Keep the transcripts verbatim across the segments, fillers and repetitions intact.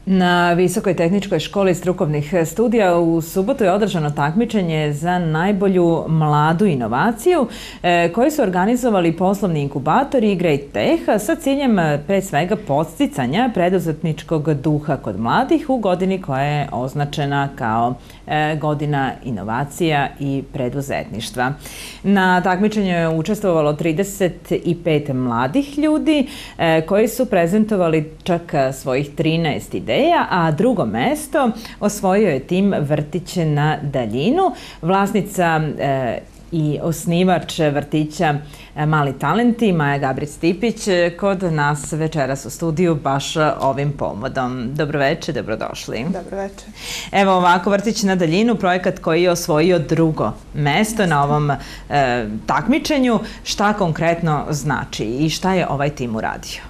Na Visokoj tehničkoj školi strukovnih studija u subotu je održano takmičenje za najbolju mladu inovaciju koji su organizovali poslovni inkubatori Great Tech sa ciljem pre svega podsticanja preduzetničkog duha kod mladih u godini koja je označena kao godina inovacija i preduzetništva. Na takmičenju je učestvovalo trideset pet mladih ljudi koji su prezentovali čak svojih trinaest ideja, a drugo mesto osvojio je tim Vrtić na daljinu. Vlasnica i osnivač vrtića Mali talenti, Maja Gabrić-Stipić, kod nas večeras u studiju baš ovim povodom. Dobroveče, dobrodošli. Dobroveče. Evo ovako, Vrtić na daljinu, projekat koji je osvojio drugo mesto na ovom e, takmičenju. Šta konkretno znači i šta je ovaj tim uradio?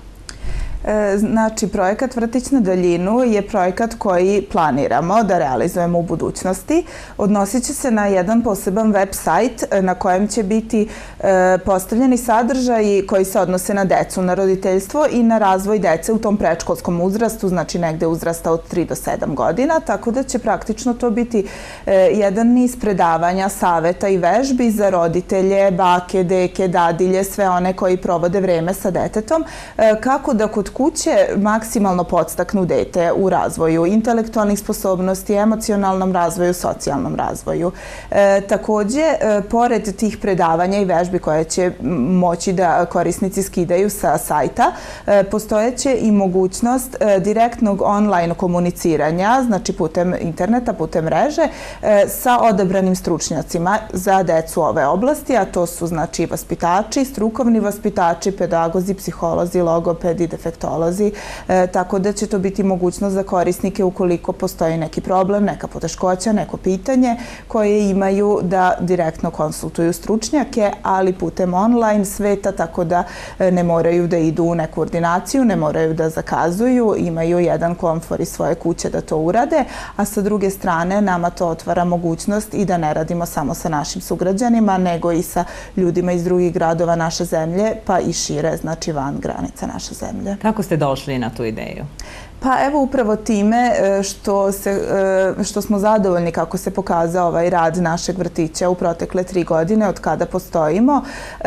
Znači, projekat Vrtić na daljinu je projekat koji planiramo da realizujemo u budućnosti. Odnosit će se na jedan poseban web sajt na kojem će biti postavljeni sadržaji koji se odnose na decu, na roditeljstvo i na razvoj dece u tom predškolskom uzrastu, znači negde uzrasta od tri do sedam godina, tako da će praktično to biti jedan niz predavanja, saveta i vežbi za roditelje, bake, deke, dadilje, sve one koji provode vreme sa detetom, kako da kod kuće maksimalno podstaknu dete u razvoju intelektualnih sposobnosti, emocionalnom razvoju, socijalnom razvoju. E, takođe, e, pored tih predavanja i vežbi koje će moći da korisnici skidaju sa sajta, e, postojeće i mogućnost e, direktnog online komuniciranja, znači putem interneta, putem mreže, e, sa odabranim stručnjacima za decu ove oblasti, a to su znači vaspitači, strukovni vaspitači, pedagozi, psiholozi, logopedi, defektolozi, e, tako da će to biti mogućnost za korisnike ukoliko postoji neki problem, neka poteškoća, neko pitanje koje imaju da direktno konsultuju stručnjake, ali putem online sveta, tako da e, ne moraju da idu u neku ordinaciju, ne moraju da zakazuju, imaju jedan komfor iz svoje kuće da to urade, a sa druge strane nama to otvara mogućnost i da ne radimo samo sa našim sugrađanima, nego i sa ljudima iz drugih gradova naše zemlje, pa i šire, znači van granica naše zemlje. Kako ste došli na tu ideju? Pa evo upravo time što, se, što smo zadovoljni kako se pokazao ovaj rad našeg vrtića u protekle tri godine od kada postojimo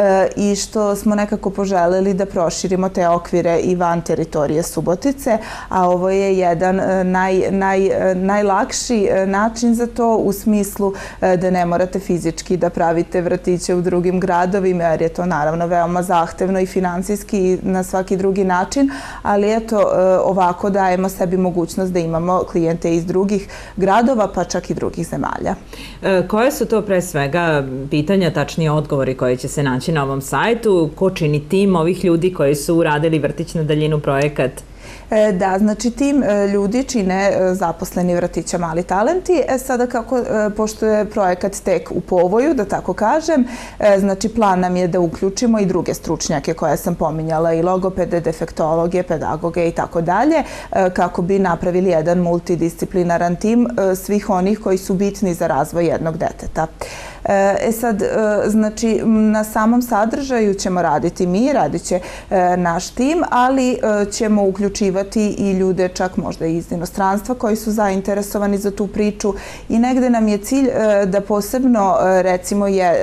i što smo nekako poželeli da proširimo te okvire i van teritorije Subotice, a ovo je jedan naj, naj, najlakši način za to u smislu da ne morate fizički da pravite vrtiće u drugim gradovima, jer je to naravno veoma zahtevno i finansijski i na svaki drugi način, ali eto ovako da dajemo sebi mogućnost da imamo klijente iz drugih gradova, pa čak i drugih zemalja. E, koje su to pre svega pitanja, tačnije odgovori koji će se naći na ovom sajtu? Ko čini tim ovih ljudi koji su uradili Vrtić na daljinu projekat? Da, znači tim ljudi čine zaposleni vrtića Mali talenti. E sada kako, pošto je projekat tek u povoju, da tako kažem, znači plan nam je da uključimo i druge stručnjake koje sam pominjala, i logopede, defektologe, pedagoge i tako dalje, kako bi napravili jedan multidisciplinaran tim svih onih koji su bitni za razvoj jednog deteta. E sad, znači, na samom sadržaju ćemo raditi mi, radit će naš tim, ali ćemo uključivati i ljude čak možda iz inostranstva koji su zainteresovani za tu priču i negde nam je cilj da posebno, recimo, je,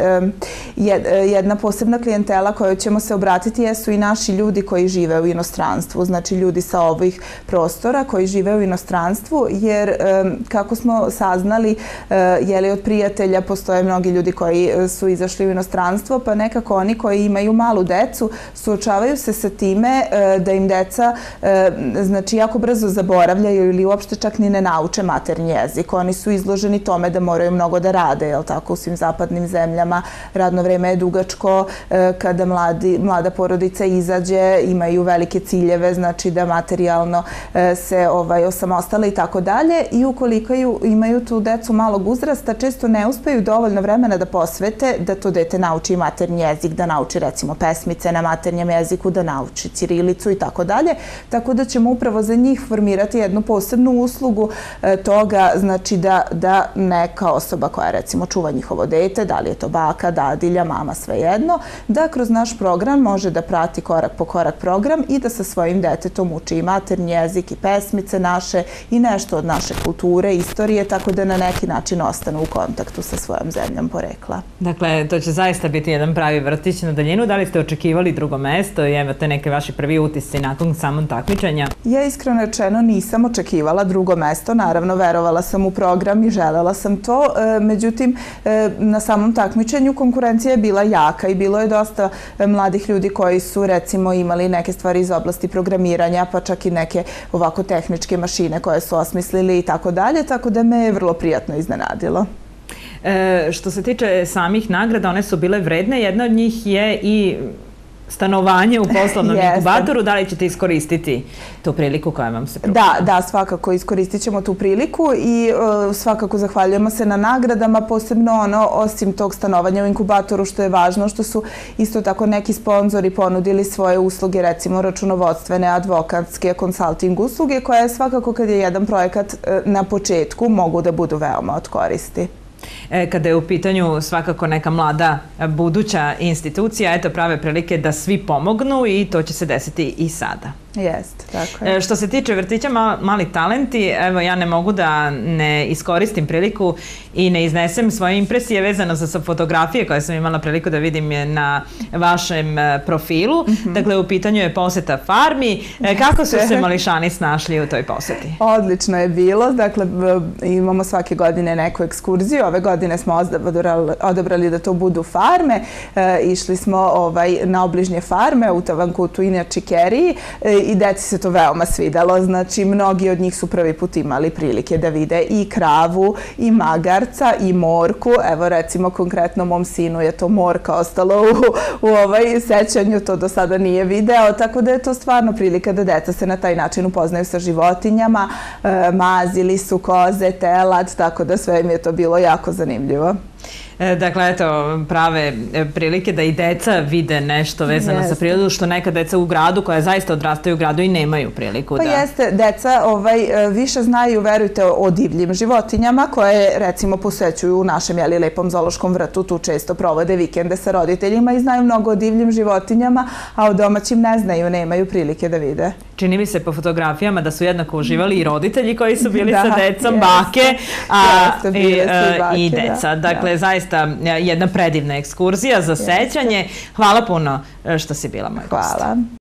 jedna posebna klijentela kojoj ćemo se obratiti jesu i naši ljudi koji žive u inostranstvu, znači ljudi sa ovih prostora koji žive u inostranstvu, jer kako smo saznali, jeli od prijatelja postoje mnogi ljudi koji su izašli u inostranstvo, pa nekako oni koji imaju malu decu suočavaju se sa time da im deca znači jako brzo zaboravljaju ili uopšte čak ni ne nauče maternji jezik. Oni su izloženi tome da moraju mnogo da rade, jel tako, u svim zapadnim zemljama. Radno vreme je dugačko, kada mladi, mlada porodica izađe, imaju velike ciljeve, znači da materijalno se ovaj, osamostale i tako dalje, i ukoliko imaju tu decu malog uzrasta, često ne uspeju dovoljno vremena vremena da posvete da to dete nauči maternji jezik, da nauči recimo pesmice na maternjem jeziku, da nauči ćirilicu i tako dalje. Tako da ćemo upravo za njih formirati jednu posebnu uslugu toga, znači da, da neka osoba koja recimo čuva njihovo dete, da li je to baka, dadilja, mama, svejedno, da kroz naš program može da prati korak po korak program i da sa svojim detetom uči i maternji jezik i pesmice naše i nešto od naše kulture, istorije, tako da na neki način ostanu u kontaktu sa svojom zemljom porekla. Dakle, to će zaista biti jedan pravi vrtić na daljinu. Da li ste očekivali drugo mesto i imate neke vaši prvi utisci nakon samog takmičenja? Ja iskreno rečeno nisam očekivala drugo mesto, naravno verovala sam u program i želela sam to, međutim na samom takmičenju konkurencija je bila jaka i bilo je dosta mladih ljudi koji su recimo imali neke stvari iz oblasti programiranja, pa čak i neke ovako tehničke mašine koje su osmislili i tako dalje, tako da me je vrlo prijatno iznenadilo. E, što se tiče samih nagrada, one su bile vredne. Jedna od njih je i stanovanje u poslovnom inkubatoru. Da li ćete iskoristiti tu priliku koja vam se pružila? Da, da, svakako iskoristit ćemo tu priliku i uh, svakako zahvaljujemo se na nagradama, posebno ono, osim tog stanovanja u inkubatoru, što je važno, što su isto tako neki sponzori ponudili svoje usluge, recimo računovodstvene, advokatske, konsulting usluge, koje svakako kad je jedan projekat uh, na početku mogu da budu veoma od koristi. Kada je u pitanju svakako neka mlada buduća institucija, eto prave prilike da svi pomognu i to će se desiti i sada. Jeste, tako je. Što se tiče vrtića Mali talenti, evo ja ne mogu da ne iskoristim priliku i ne iznesem svoje impresije vezano za fotografije koje sam imala priliku da vidim na vašem profilu. Dakle, u pitanju je poseta farmi. Kako su se mališani snašli u toj poseti? Odlično je bilo. Dakle, imamo svake godine neku ekskurziju. Ove godine smo odabrali da to budu farme. Išli smo na obližnje farme u Tavankutu i na Čikeriji i deci se to veoma svidalo. Znači, mnogi od njih su prvi put imali prilike da vide i kravu, i magarca, i morku. Evo, recimo, konkretno mom sinu je to morka ostalo u ovaj sećanju, to do sada nije video, tako da je to stvarno prilika da deca se na taj način upoznaju sa životinjama. Mazili su koze, telad, tako da sve im je to bilo jako zanimljivo. Dakle, eto, prave prilike da i deca vide nešto vezano sa prirodu, što neka deca u gradu, koja zaista odrastaju u gradu i nemaju priliku da... Pa jeste, deca više znaju, verujte, o divljim životinjama, koje, recimo, posećuju u našem lepom zoološkom vrtu, tu često provode vikende sa roditeljima i znaju mnogo o divljim životinjama, a o domaćim ne znaju, nemaju prilike da vide. Čini mi se po fotografijama da su jednako uživali i roditelji koji su bili sa decom, bake i deca. Dakle, zaista jedna predivna ekskurzija za sećanje. Hvala puno što si bila moj gost. Hvala.